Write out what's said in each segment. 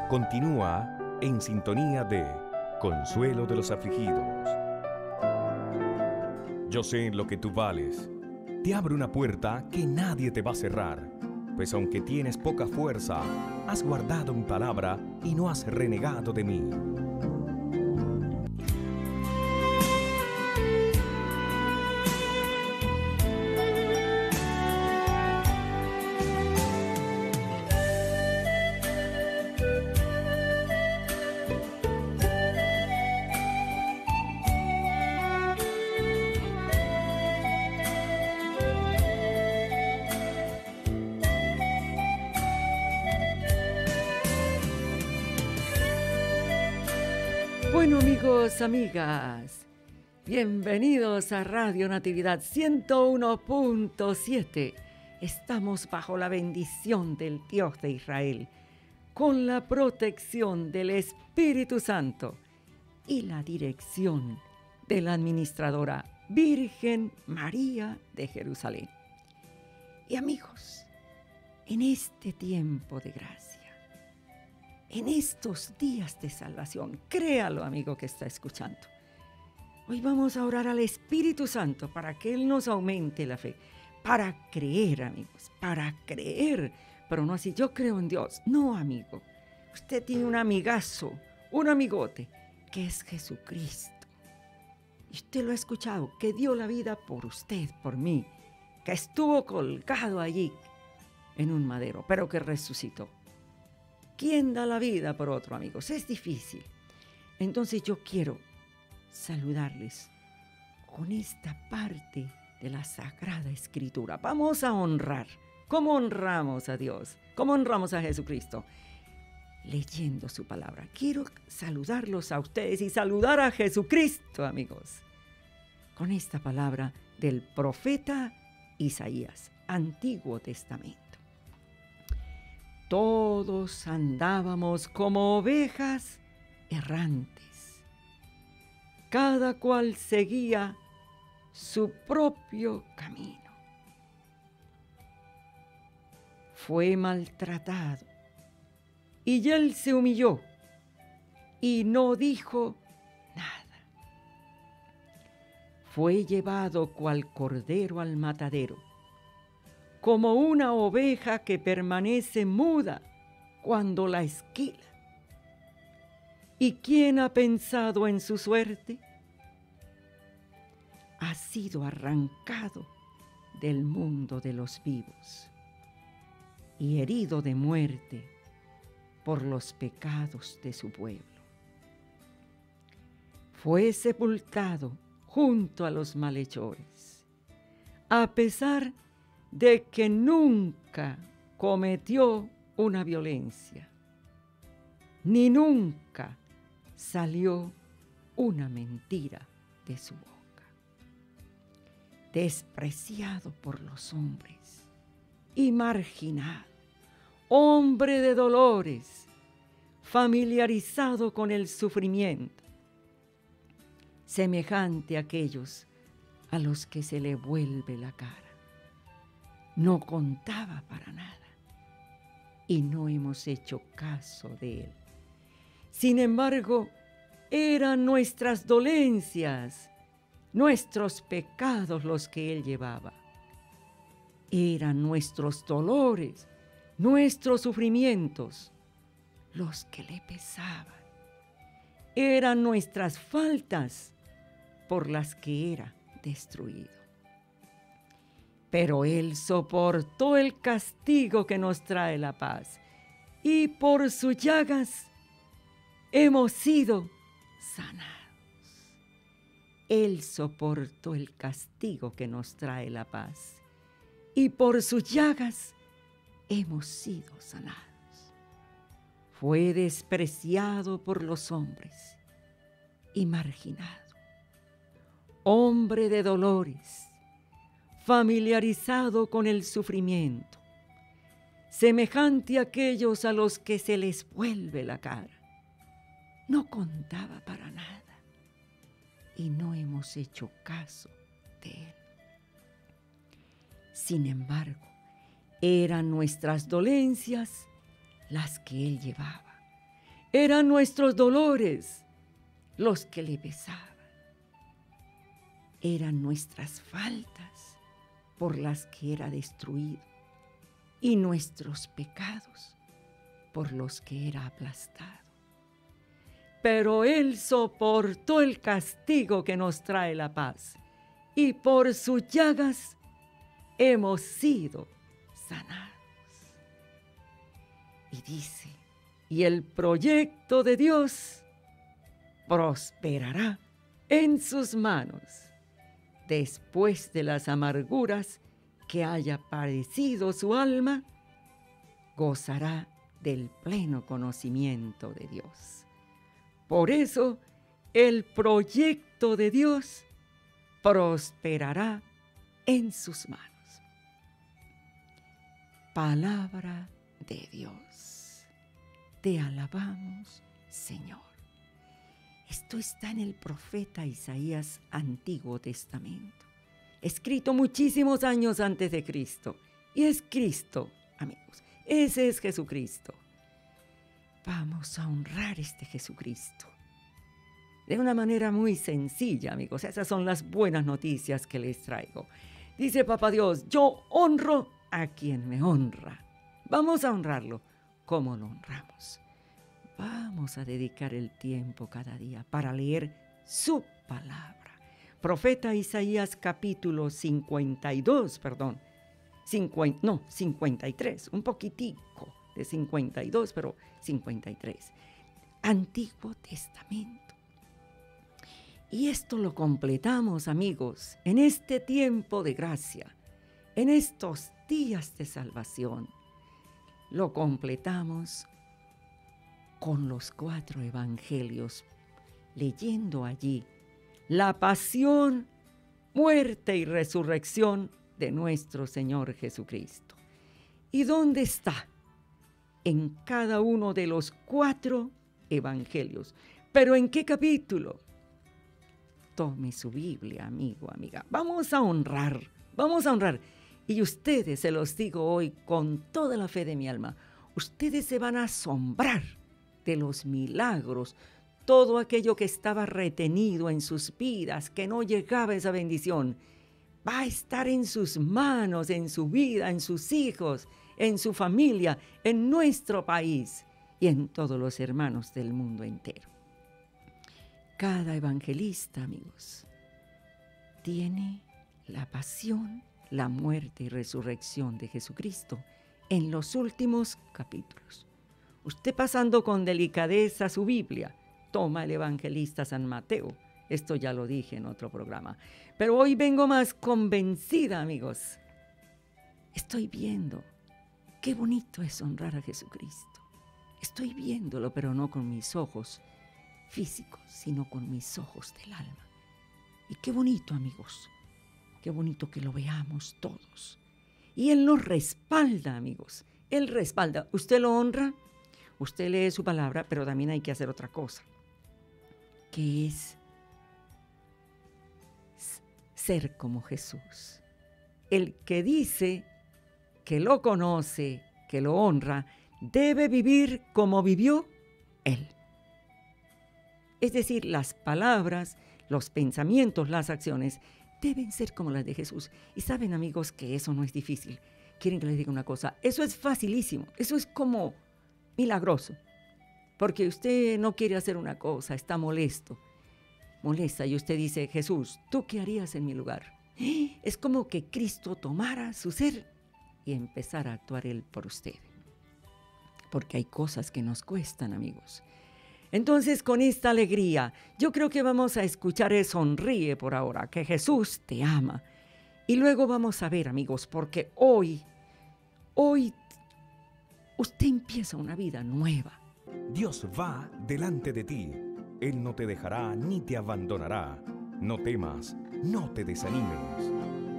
Continúa en sintonía de Consuelo de los Afligidos. Yo sé lo que tú vales. Te abro una puerta que nadie te va a cerrar, pues aunque tienes poca fuerza, has guardado mi palabra y no has renegado de mí. Bueno, amigos, amigas, bienvenidos a Radio Natividad 101.7. Estamos bajo la bendición del Dios de Israel, con la protección del Espíritu Santo y la dirección de la administradora Virgen María de Jerusalén. Y amigos, en este tiempo de gracia, en estos días de salvación, créalo, amigo que está escuchando. Hoy vamos a orar al Espíritu Santo para que Él nos aumente la fe, para creer, amigos, para creer, pero no así, yo creo en Dios. No, amigo, usted tiene un amigazo, un amigote, que es Jesucristo. Y usted lo ha escuchado, que dio la vida por usted, por mí, que estuvo colgado allí en un madero, pero que resucitó. ¿Quién da la vida por otro, amigos? Es difícil. Entonces yo quiero saludarles con esta parte de la Sagrada Escritura. Vamos a honrar. ¿Cómo honramos a Dios? ¿Cómo honramos a Jesucristo? Leyendo su palabra. Quiero saludarlos a ustedes y saludar a Jesucristo, amigos, con esta palabra del profeta Isaías, Antiguo Testamento. Todos andábamos como ovejas errantes. Cada cual seguía su propio camino. Fue maltratado y él se humilló y no dijo nada. Fue llevado cual cordero al matadero, como una oveja que permanece muda cuando la esquila. ¿Y quién ha pensado en su suerte? Ha sido arrancado del mundo de los vivos y herido de muerte por los pecados de su pueblo. Fue sepultado junto a los malhechores, a pesar de que nunca cometió una violencia, ni nunca salió una mentira de su boca. Despreciado por los hombres y marginado, hombre de dolores, familiarizado con el sufrimiento, semejante a aquellos a los que se le vuelve la cara. No contaba para nada y no hemos hecho caso de él. Sin embargo, eran nuestras dolencias, nuestros pecados los que él llevaba. Eran nuestros dolores, nuestros sufrimientos los que le pesaban. Eran nuestras faltas por las que era destruido. Pero él soportó el castigo que nos trae la paz, y por sus llagas hemos sido sanados. Él soportó el castigo que nos trae la paz, y por sus llagas hemos sido sanados. Fue despreciado por los hombres y marginado, hombre de dolores, familiarizado con el sufrimiento, semejante a aquellos a los que se les vuelve la cara. No contaba para nada y no hemos hecho caso de él. Sin embargo, eran nuestras dolencias las que él llevaba, Eran nuestros dolores los que le pesaban. Eran nuestras faltas por las que era destruido y nuestros pecados por los que era aplastado. Pero Él soportó el castigo que nos trae la paz, y por sus llagas hemos sido sanados. Y dice, y el proyecto de Dios prosperará en sus manos después de las amarguras que haya padecido su alma, gozará del pleno conocimiento de Dios. Por eso, el proyecto de Dios prosperará en sus manos. Palabra de Dios. Te alabamos, Señor. Esto está en el profeta Isaías, Antiguo Testamento, escrito muchísimos años antes de Cristo. Y es Cristo, amigos. Ese es Jesucristo. Vamos a honrar este Jesucristo de una manera muy sencilla, amigos. Esas son las buenas noticias que les traigo. Dice Papá Dios, yo honro a quien me honra. Vamos a honrarlo como lo honramos. Vamos a dedicar el tiempo cada día para leer su palabra. Profeta Isaías capítulo 53, un poquitico de 52, pero 53. Antiguo Testamento. Y esto lo completamos, amigos, en este tiempo de gracia, en estos días de salvación. Lo completamos con los 4 evangelios, leyendo allí la pasión, muerte y resurrección de nuestro Señor Jesucristo. ¿Y dónde está? En cada uno de los 4 evangelios. ¿Pero en qué capítulo? Tome su Biblia, amigo, amiga. Vamos a honrar. Y ustedes, se los digo hoy con toda la fe de mi alma, ustedes se van a asombrar de los milagros, todo aquello que estaba retenido en sus vidas, que no llegaba esa bendición, va a estar en sus manos, en su vida, en sus hijos, en su familia, en nuestro país y en todos los hermanos del mundo entero. Cada evangelista, amigos, tiene la pasión, la muerte y resurrección de Jesucristo en los últimos capítulos. Usted, pasando con delicadeza su Biblia, toma el evangelista San Mateo. Esto ya lo dije en otro programa. Pero hoy vengo más convencida, amigos. Estoy viendo qué bonito es honrar a Jesucristo. Estoy viéndolo, pero no con mis ojos físicos, sino con mis ojos del alma. Y qué bonito, amigos. Qué bonito que lo veamos todos. Y Él nos respalda, amigos. Él respalda. Usted lo honra, usted lee su palabra, pero también hay que hacer otra cosa, que es ser como Jesús. El que dice que lo conoce, que lo honra, debe vivir como vivió Él. Es decir, las palabras, los pensamientos, las acciones deben ser como las de Jesús. Y saben, amigos, que eso no es difícil. Quieren que les diga una cosa, eso es facilísimo, eso es como milagroso. Porque usted no quiere hacer una cosa, está molesta, y usted dice, Jesús, ¿tú qué harías en mi lugar? Es como que Cristo tomara su ser y empezara a actuar Él por usted. Porque hay cosas que nos cuestan, amigos. Entonces, con esta alegría, yo creo que vamos a escuchar el sonríe por ahora, que Jesús te ama. Y luego vamos a ver, amigos, porque hoy usted empieza una vida nueva. Dios va delante de ti. Él no te dejará ni te abandonará. No temas, no te desanimes.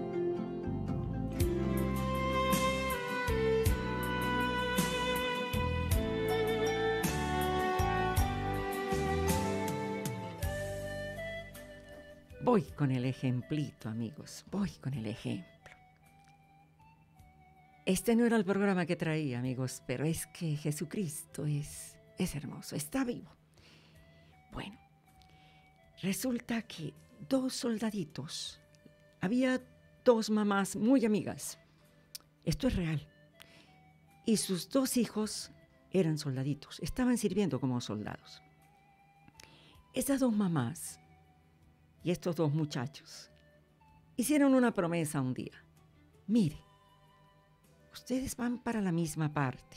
Voy con el ejemplito, amigos, voy con el ejemplo. Este no era el programa que traía, amigos, pero es que Jesucristo es es hermoso, está vivo. Bueno, resulta que 2 soldaditos, había 2 mamás muy amigas, esto es real, y sus 2 hijos eran soldaditos, estaban sirviendo como soldados. Esas 2 mamás y estos 2 muchachos hicieron una promesa un día. Mire, ustedes van para la misma parte,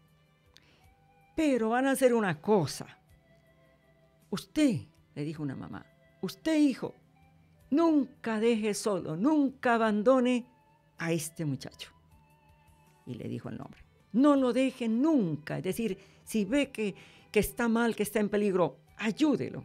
pero van a hacer una cosa. Usted, le dijo una mamá, usted, hijo, nunca deje solo, nunca abandone a este muchacho. Y le dijo el nombre. No lo deje nunca, es decir, si ve que está mal, que está en peligro, ayúdelo.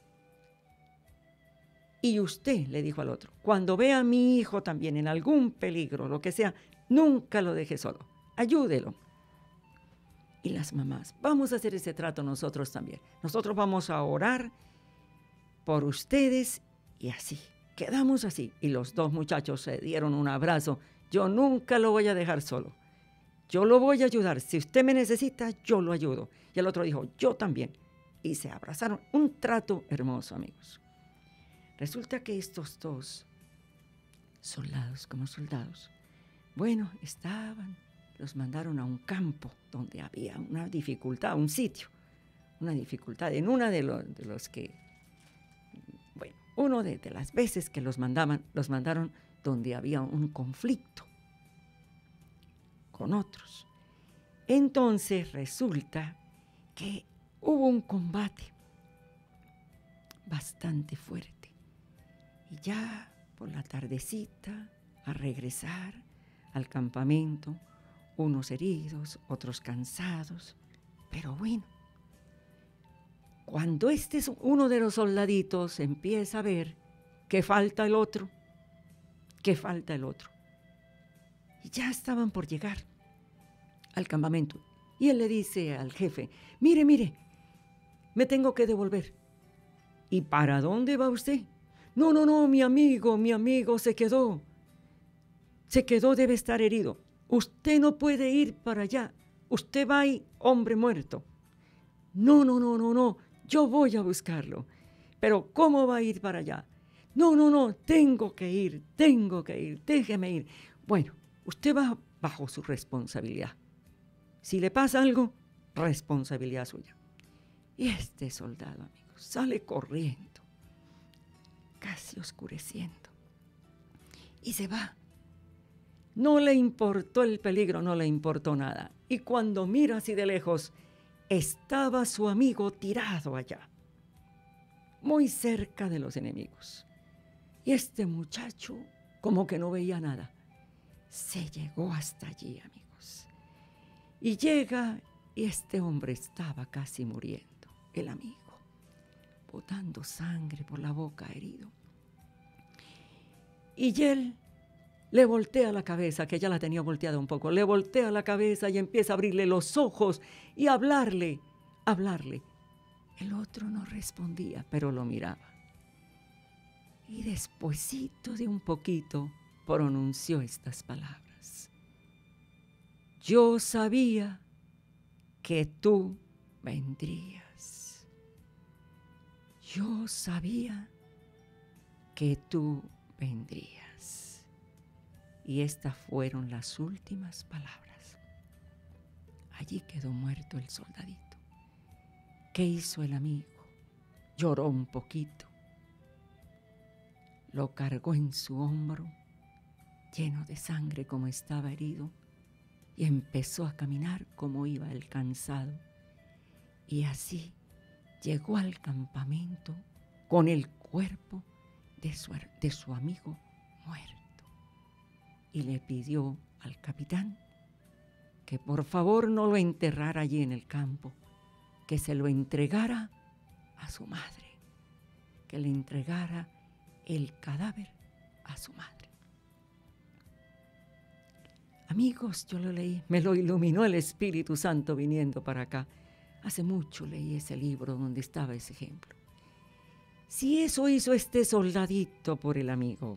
Y usted, le dijo al otro, cuando vea a mi hijo también en algún peligro, lo que sea, nunca lo deje solo, ayúdelo. Y las mamás, vamos a hacer ese trato nosotros también. Nosotros vamos a orar por ustedes y así, quedamos así. Y los 2 muchachos se dieron un abrazo. Yo nunca lo voy a dejar solo. Yo lo voy a ayudar. Si usted me necesita, yo lo ayudo. Y el otro dijo, yo también. Y se abrazaron. Un trato hermoso, amigos. Resulta que estos 2 soldados, como soldados, bueno, los mandaron a un campo donde había una dificultad, un sitio, una dificultad. En una de los que, bueno, una de las veces que los mandaron donde había un conflicto con otros. Entonces resulta que hubo un combate bastante fuerte. Y ya por la tardecita, a regresar al campamento, unos heridos, otros cansados, pero bueno, cuando uno de los soldaditos empieza a ver que falta el otro, y ya estaban por llegar al campamento, y él le dice al jefe, mire, me tengo que devolver. ¿Y para dónde va usted? No, mi amigo se quedó, debe estar herido. Usted no puede ir para allá, usted va ahí, hombre muerto. No, yo voy a buscarlo. Pero ¿cómo va a ir para allá? No, tengo que ir, déjeme ir. Bueno, usted va bajo su responsabilidad. Si le pasa algo, responsabilidad suya. Y este soldado, amigos, sale corriendo, casi oscureciendo, y se va. No le importó el peligro, no le importó nada. Y cuando mira así de lejos, estaba su amigo tirado allá, muy cerca de los enemigos. Y este muchacho como que no veía nada. Se llegó hasta allí, amigos. Y llega, y este hombre estaba casi muriendo, el amigo, botando sangre por la boca, herido. Y él le voltea la cabeza, que ya la tenía volteada un poco, le voltea la cabeza y empieza a abrirle los ojos y a hablarle. El otro no respondía, pero lo miraba. Y despuesito de un poquito pronunció estas palabras: yo sabía que tú vendrías. Yo sabía que tú vendrías. Y estas fueron las últimas palabras. Allí quedó muerto el soldadito. ¿Qué hizo el amigo? Lloró un poquito. Lo cargó en su hombro, lleno de sangre como estaba herido, y empezó a caminar como iba el cansado. Y así llegó al campamento con el cuerpo de su amigo muerto. Y le pidió al capitán que por favor no lo enterrara allí en el campo, que se lo entregara a su madre, que le entregara el cadáver a su madre. Amigos, yo lo leí, me lo iluminó el Espíritu Santo viniendo para acá. Hace mucho leí ese libro donde estaba ese ejemplo. Si eso hizo este soldadito por el amigo,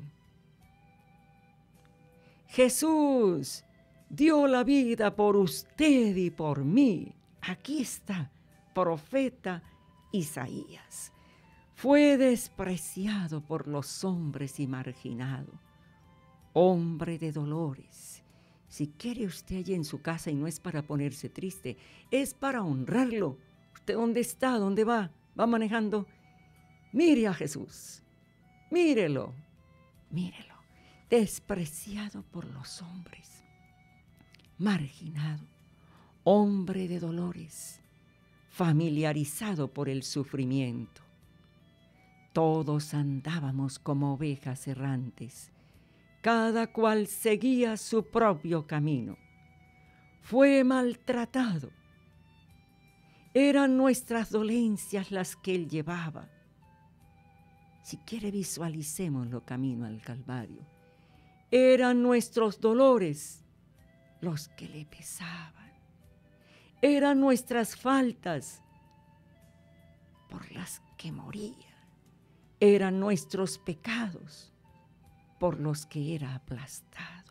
Jesús dio la vida por usted y por mí. Aquí está, profeta Isaías. Fue despreciado por los hombres y marginado, hombre de dolores. Si quiere usted allí en su casa, y no es para ponerse triste, es para honrarlo. ¿Usted dónde está? ¿Dónde va? ¿Va manejando? Mire a Jesús, mírelo, mírelo. Despreciado por los hombres, marginado, hombre de dolores, familiarizado por el sufrimiento. Todos andábamos como ovejas errantes, cada cual seguía su propio camino. Fue maltratado. Eran nuestras dolencias las que él llevaba. Si quiere, visualicémoslo camino al Calvario. Eran nuestros dolores los que le pesaban. Eran nuestras faltas por las que moría. Eran nuestros pecados por los que era aplastado.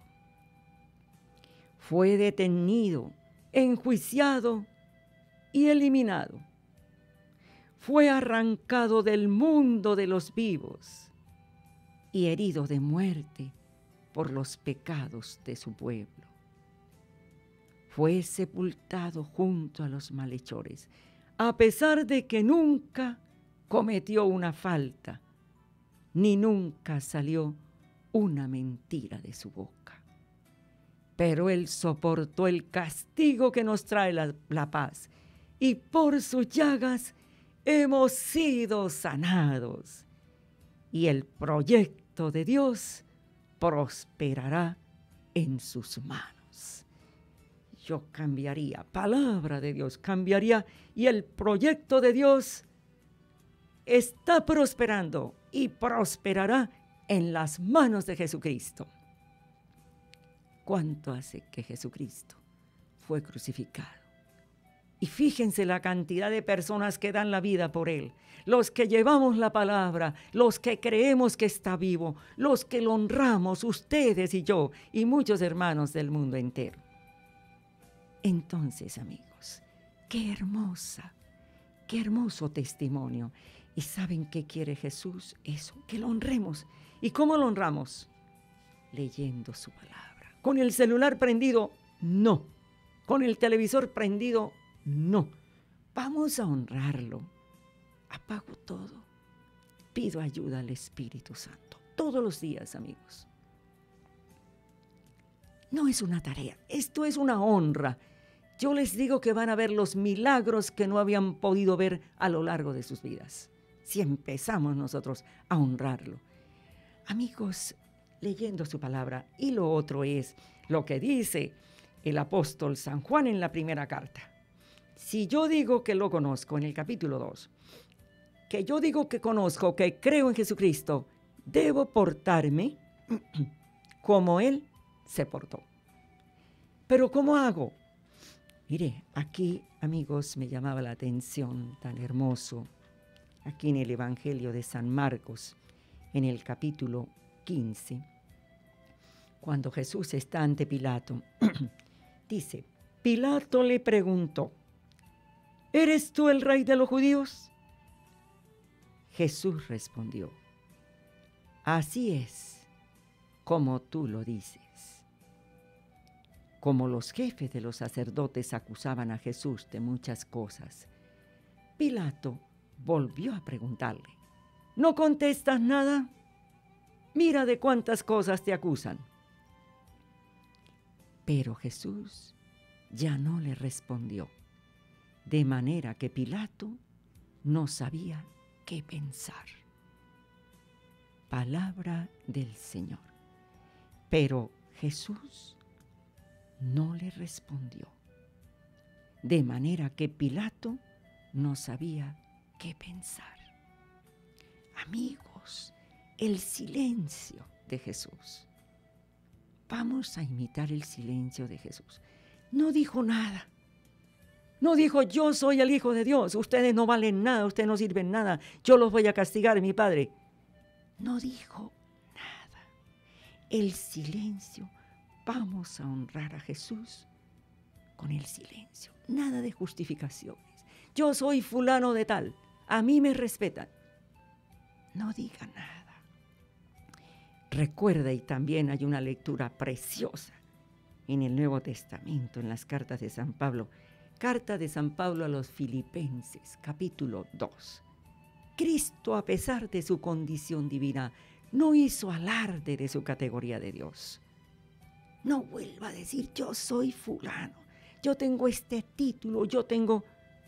Fue detenido, enjuiciado y eliminado. Fue arrancado del mundo de los vivos y herido de muerte por los pecados de su pueblo. Fue sepultado junto a los malhechores, a pesar de que nunca cometió una falta, ni nunca salió una mentira de su boca. Pero él soportó el castigo que nos trae la paz, y por sus llagas hemos sido sanados. Y el proyecto de Dios prosperará en sus manos. Yo cambiaría, palabra de Dios, cambiaría, y el proyecto de Dios está prosperando y prosperará en las manos de Jesucristo. ¿Cuánto hace que Jesucristo fue crucificado? Y fíjense la cantidad de personas que dan la vida por él, los que llevamos la palabra, los que creemos que está vivo, los que lo honramos, ustedes y yo, y muchos hermanos del mundo entero. Entonces, amigos, qué hermoso testimonio. ¿Y saben qué quiere Jesús? Eso, que lo honremos. ¿Y cómo lo honramos? Leyendo su palabra. ¿Con el celular prendido? No. ¿Con el televisor prendido? No. Vamos a honrarlo. Apago todo. Pido ayuda al Espíritu Santo. Todos los días, amigos. No es una tarea. Esto es una honra. Yo les digo que van a ver los milagros que no habían podido ver a lo largo de sus vidas, si empezamos nosotros a honrarlo. Amigos, leyendo su palabra. Y lo otro es lo que dice el apóstol San Juan en la primera carta. Si yo digo que lo conozco, en el capítulo 2, que yo digo que conozco, que creo en Jesucristo, debo portarme como Él se portó. ¿Pero cómo hago? Mire, aquí, amigos, me llamaba la atención tan hermoso, aquí en el Evangelio de San Marcos, en el capítulo 15, cuando Jesús está ante Pilato, dice, Pilato le preguntó, ¿eres tú el rey de los judíos? Jesús respondió, así es como tú lo dices. Como los jefes de los sacerdotes acusaban a Jesús de muchas cosas, Pilato volvió a preguntarle, ¿no contestas nada? Mira de cuántas cosas te acusan. Pero Jesús ya no le respondió, de manera que Pilato no sabía qué pensar. Palabra del Señor. Pero Jesús no le respondió, de manera que Pilato no sabía qué pensar. Amigos, el silencio de Jesús. Vamos a imitar el silencio de Jesús. No dijo nada. No dijo, yo soy el Hijo de Dios, ustedes no valen nada, ustedes no sirven nada, yo los voy a castigar, mi Padre. No dijo nada. El silencio. Vamos a honrar a Jesús con el silencio. Nada de justificaciones. yo soy fulano de tal, a mí me respetan. No diga nada. Recuerda, y también hay una lectura preciosa en el Nuevo Testamento, en las cartas de San Pablo. Carta de San Pablo a los Filipenses, capítulo 2. Cristo, a pesar de su condición divina, no hizo alarde de su categoría de Dios. No vuelva a decir, yo soy fulano, yo tengo este título, yo tengo...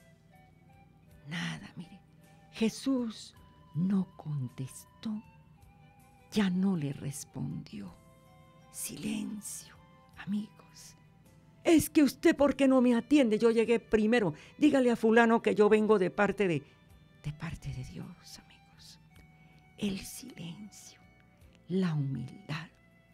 Nada, mire. Jesús no contestó, ya no le respondió. Silencio, amigos. Es que usted, ¿por qué no me atiende? Yo llegué primero. Dígale a fulano que yo vengo de parte de Dios, amigos. El silencio, la humildad.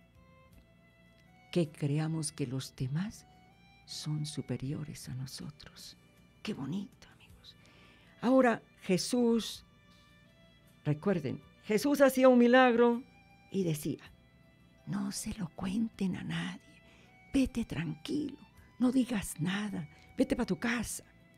Que creamos que los demás son superiores a nosotros. Qué bonito, amigos. Ahora, Jesús, recuerden, Jesús hacía un milagro y decía, no se lo cuenten a nadie. Vete tranquilo, no digas nada, vete para tu casa.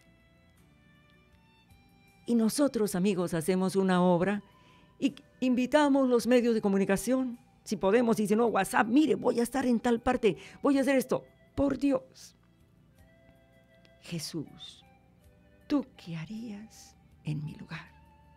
Y nosotros, amigos, hacemos una obra y invitamos los medios de comunicación, si podemos, y si no, WhatsApp, mire, voy a estar en tal parte, voy a hacer esto. Por Dios, Jesús, ¿tú qué harías en mi lugar?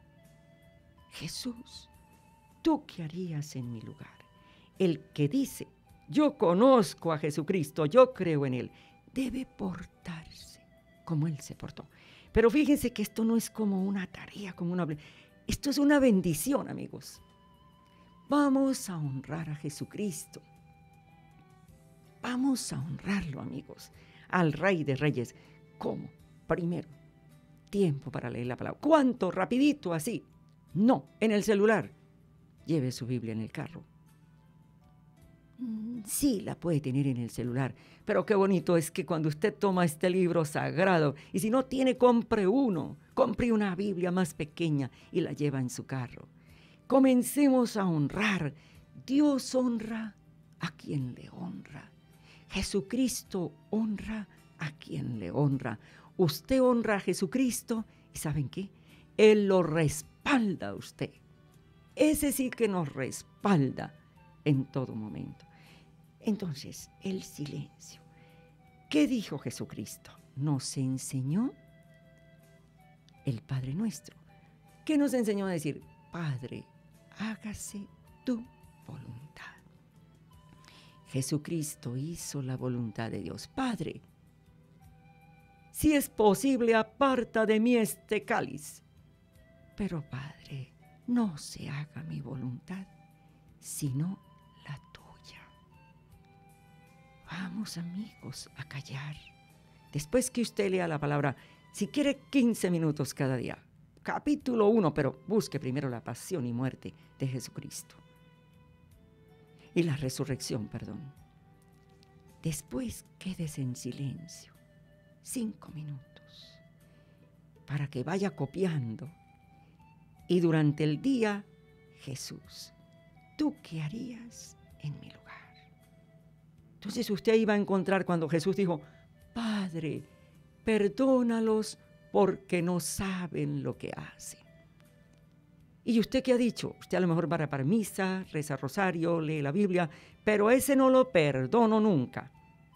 Jesús, ¿tú qué harías en mi lugar? El que dice, yo conozco a Jesucristo, yo creo en Él, debe portarse como Él se portó. Pero fíjense que esto no es como una tarea, esto es una bendición, amigos. Vamos a honrar a Jesucristo. Vamos a honrarlo, amigos, al Rey de Reyes. ¿Cómo? Primero, tiempo para leer la palabra. ¿Cuánto? Rapidito, así. No, en el celular. Lleve su Biblia en el carro. Sí, la puede tener en el celular, pero qué bonito es que cuando usted toma este libro sagrado, y si no tiene, compre uno, compre una Biblia más pequeña y la lleva en su carro. Comencemos a honrar. Dios honra a quien le honra. Jesucristo honra a quien le honra. Usted honra a Jesucristo y ¿saben qué? Él lo respalda a usted. Ese sí que nos respalda en todo momento. Entonces, el silencio. ¿Qué dijo Jesucristo? Nos enseñó el Padre Nuestro. ¿Qué nos enseñó a decir? Padre, hágase tu voluntad. Jesucristo hizo la voluntad de Dios. Padre, si es posible, aparta de mí este cáliz. Pero Padre, no se haga mi voluntad, sino la tuya. Vamos, amigos, a callar. Después que usted lea la palabra, si quiere 15 minutos cada día, capítulo 1, pero busque primero la pasión y muerte de Jesucristo. Y la resurrección, perdón. Después quédese en silencio, 5 minutos, para que vaya copiando. Y durante el día, Jesús, ¿tú qué harías en mi lugar? Entonces usted iba a encontrar cuando Jesús dijo, Padre, perdónalos porque no saben lo que hacen. ¿Y usted qué ha dicho? Usted a lo mejor va para misa, reza rosario, lee la Biblia, pero ese no lo perdono nunca.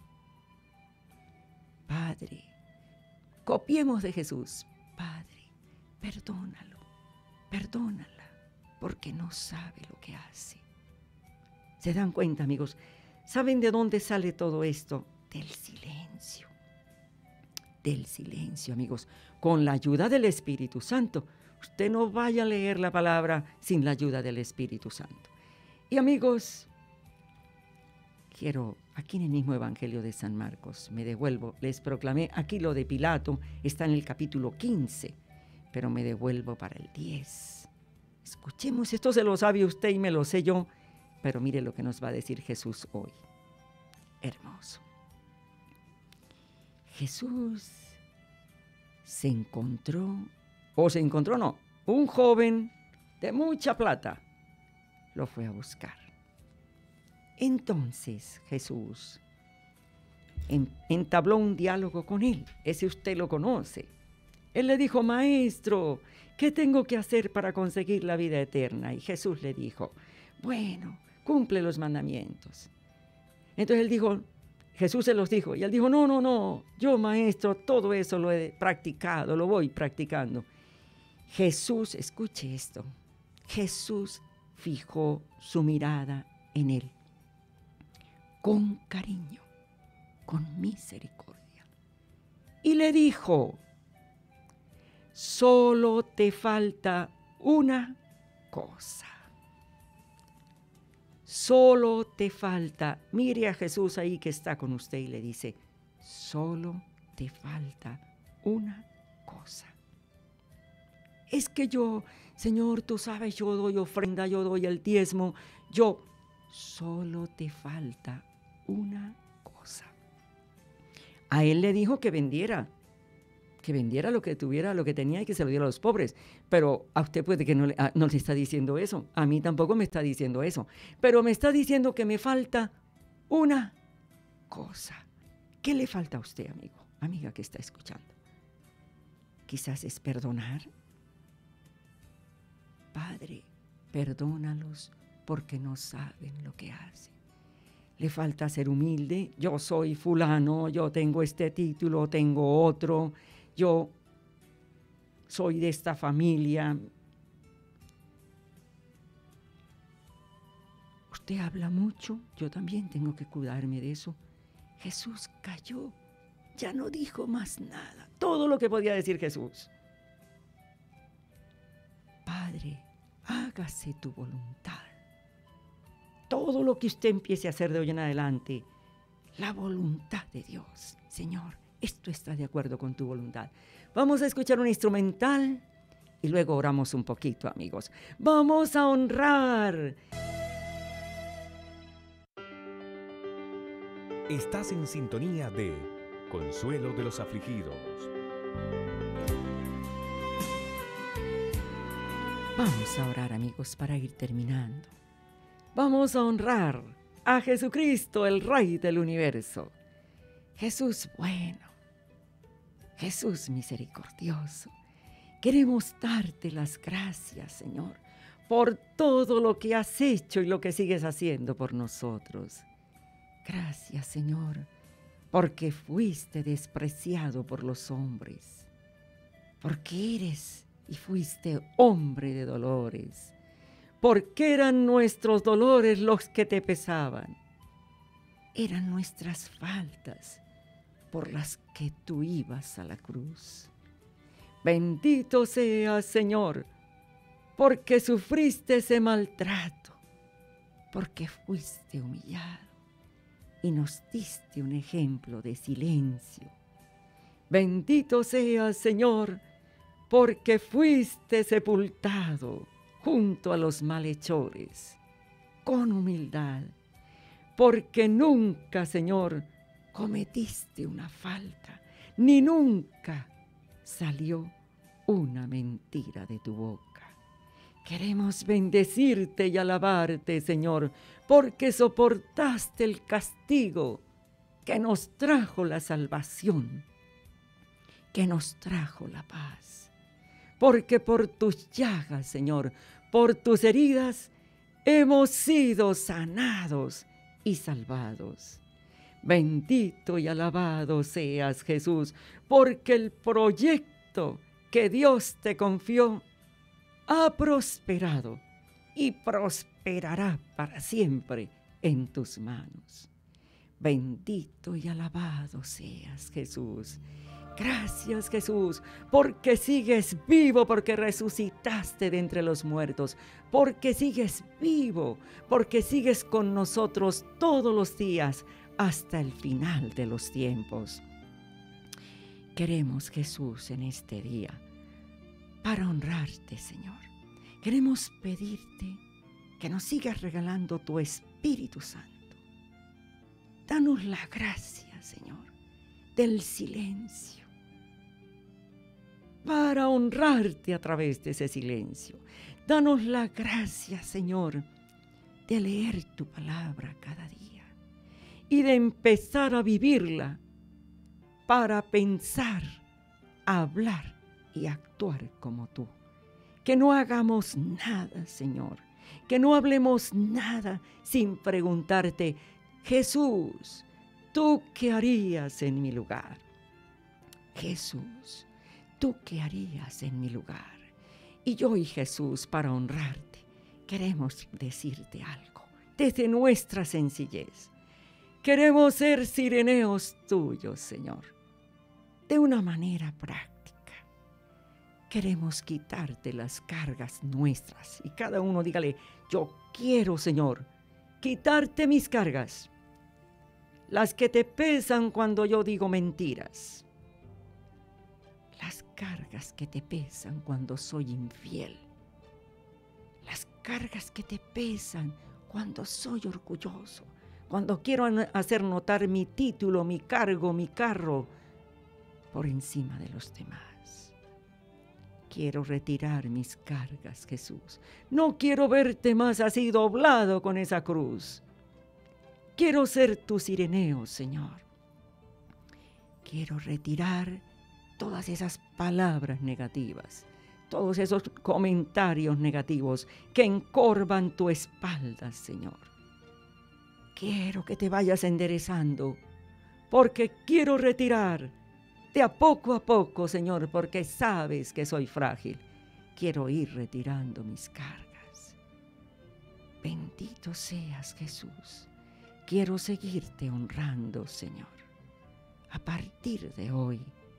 Padre, copiemos de Jesús. Padre, perdónalo, perdónala, porque no sabe lo que hace. ¿Se dan cuenta, amigos? ¿Saben de dónde sale todo esto? Del silencio. Del silencio, amigos. Con la ayuda del Espíritu Santo. Usted no vaya a leer la palabra sin la ayuda del Espíritu Santo. Y amigos, quiero, aquí en el mismo Evangelio de San Marcos, me devuelvo, les proclamé, aquí lo de Pilato está en el capítulo 15, pero me devuelvo para el 10. Escuchemos, esto se lo sabe usted y me lo sé yo, pero mire lo que nos va a decir Jesús hoy. Hermoso. Jesús se encontró no, un joven de mucha plata lo fue a buscar. Entonces Jesús entabló un diálogo con él, ese usted lo conoce. Él le dijo, Maestro, ¿qué tengo que hacer para conseguir la vida eterna? Y Jesús le dijo, bueno, cumple los mandamientos. Entonces él dijo, Jesús se los dijo, y él dijo, no, yo, Maestro, todo eso lo he practicado, lo voy practicando. Jesús, escuche esto, Jesús fijó su mirada en él, con cariño, con misericordia, y le dijo, solo te falta una cosa. Solo te falta, mire a Jesús ahí que está con usted y le dice, solo te falta una cosa. Es que yo, Señor, tú sabes, yo doy ofrenda, yo doy el diezmo, solo te falta una cosa. A él le dijo que vendiera lo que tuviera, lo que tenía y que se lo diera a los pobres. Pero a usted puede que no le está diciendo eso. A mí tampoco me está diciendo eso. Pero me está diciendo que me falta una cosa. ¿Qué le falta a usted, amigo, amiga que está escuchando? Quizás es perdonar. Padre, perdónalos porque no saben lo que hacen. Le falta ser humilde. Yo soy fulano, yo tengo este título, tengo otro. Yo soy de esta familia. Usted habla mucho, yo también tengo que cuidarme de eso. Jesús calló, ya no dijo más nada. Todo lo que podía decir Jesús. Padre, hágase tu voluntad. Todo lo que usted empiece a hacer de hoy en adelante, la voluntad de Dios, Señor. Esto está de acuerdo con tu voluntad. Vamos a escuchar un instrumental y luego oramos un poquito, amigos. Vamos a honrar. Estás en sintonía de Consuelo de los Afligidos. Vamos a orar, amigos, para ir terminando. Vamos a honrar a Jesucristo, el Rey del universo. Jesús bueno. Jesús misericordioso, queremos darte las gracias, Señor, por todo lo que has hecho y lo que sigues haciendo por nosotros. Gracias, Señor, porque fuiste despreciado por los hombres, porque eres y fuiste hombre de dolores, porque eran nuestros dolores los que te pesaban, eran nuestras faltas por las que tú ibas a la cruz. Bendito seas, Señor, porque sufriste ese maltrato, porque fuiste humillado y nos diste un ejemplo de silencio. Bendito seas, Señor, porque fuiste sepultado junto a los malhechores, con humildad, porque nunca, Señor, cometiste una falta, ni nunca salió una mentira de tu boca. Queremos bendecirte y alabarte, Señor, porque soportaste el castigo que nos trajo la salvación, que nos trajo la paz. Porque por tus llagas, Señor, por tus heridas, hemos sido sanados y salvados. Bendito y alabado seas, Jesús, porque el proyecto que Dios te confió ha prosperado y prosperará para siempre en tus manos. Bendito y alabado seas, Jesús. Gracias, Jesús, porque sigues vivo, porque resucitaste de entre los muertos, porque sigues vivo, porque sigues con nosotros todos los días hasta el final de los tiempos. Queremos, Jesús, en este día, para honrarte, Señor, queremos pedirte que nos sigas regalando tu Espíritu Santo. Danos la gracia, Señor, del silencio, para honrarte a través de ese silencio. Danos la gracia, Señor, de leer tu palabra cada día y de empezar a vivirla para pensar, hablar y actuar como tú. Que no hagamos nada, Señor. Que no hablemos nada sin preguntarte, Jesús, ¿tú qué harías en mi lugar? Jesús, ¿tú qué harías en mi lugar? Y yo y Jesús, para honrarte, queremos decirte algo desde nuestra sencillez. Queremos ser sireneos tuyos, Señor, de una manera práctica. Queremos quitarte las cargas nuestras. Y cada uno dígale, yo quiero, Señor, quitarte mis cargas. Las que te pesan cuando yo digo mentiras. Las cargas que te pesan cuando soy infiel. Las cargas que te pesan cuando soy orgulloso. Cuando quiero hacer notar mi título, mi cargo, mi carro por encima de los demás. Quiero retirar mis cargas, Jesús. No quiero verte más así doblado con esa cruz. Quiero ser tu sireneo, Señor. Quiero retirar todas esas palabras negativas, todos esos comentarios negativos que encorvan tu espalda, Señor. Quiero que te vayas enderezando, porque quiero retirar de a poco, Señor, porque sabes que soy frágil. Quiero ir retirando mis cargas. Bendito seas, Jesús. Quiero seguirte honrando, Señor. A partir de hoy,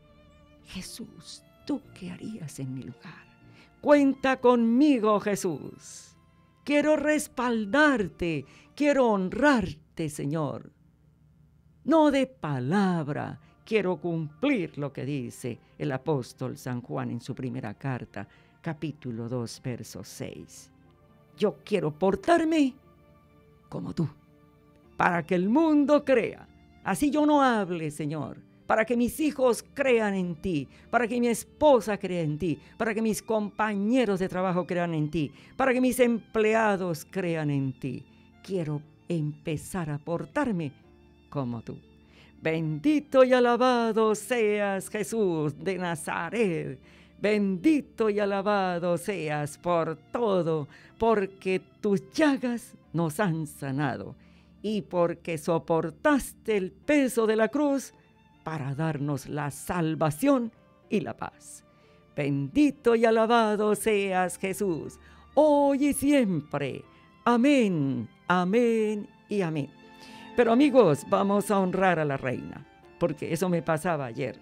Jesús, ¿tú qué harías en mi lugar? Cuenta conmigo, Jesús. Quiero respaldarte, quiero honrarte, Señor. No de palabra, quiero cumplir lo que dice el apóstol San Juan en su primera carta, capítulo 2, verso 6. Yo quiero portarme como tú, para que el mundo crea. Así yo no hable, Señor, para que mis hijos crean en ti, para que mi esposa crea en ti, para que mis compañeros de trabajo crean en ti, para que mis empleados crean en ti. Quiero empezar a portarme como tú. Bendito y alabado seas, Jesús de Nazaret. Bendito y alabado seas por todo, porque tus llagas nos han sanado y porque soportaste el peso de la cruz para darnos la salvación y la paz. Bendito y alabado seas, Jesús, hoy y siempre. Amén, amén y amén. Pero amigos, vamos a honrar a la reina, porque eso me pasaba ayer.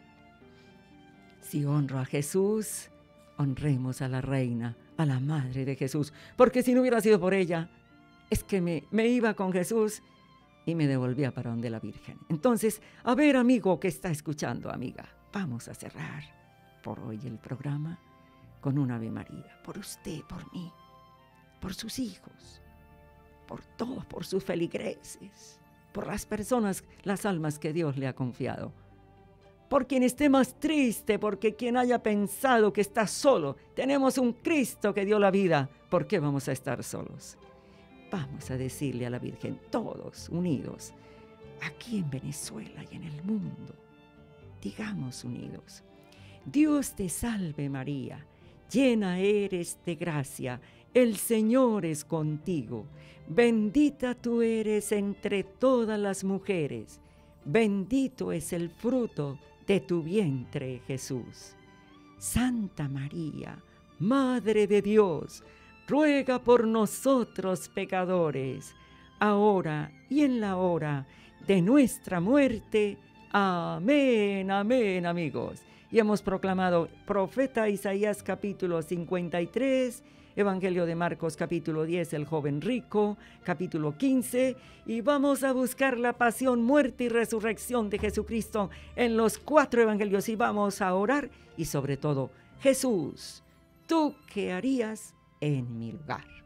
Si honro a Jesús, honremos a la reina, a la madre de Jesús, porque si no hubiera sido por ella, es que me iba con Jesús y me devolvía para donde la Virgen. Entonces, a ver, amigo que está escuchando, amiga, vamos a cerrar por hoy el programa con un Ave María, por usted, por mí, por sus hijos, por todos, por sus feligreses, por las personas, las almas que Dios le ha confiado. Por quien esté más triste, porque quien haya pensado que está solo, tenemos un Cristo que dio la vida, ¿por qué vamos a estar solos? Vamos a decirle a la Virgen, todos unidos, aquí en Venezuela y en el mundo, digamos unidos, Dios te salve María, llena eres de gracia, el Señor es contigo, bendita tú eres entre todas las mujeres, bendito es el fruto de tu vientre, Jesús. Santa María, Madre de Dios, ruega por nosotros pecadores, ahora y en la hora de nuestra muerte. Amén, amén, amigos. Y hemos proclamado profeta Isaías capítulo 53, Evangelio de Marcos capítulo 10, el joven rico, capítulo 15, y vamos a buscar la pasión, muerte y resurrección de Jesucristo en los 4 evangelios y vamos a orar y sobre todo, Jesús, ¿tú qué harías en mi lugar?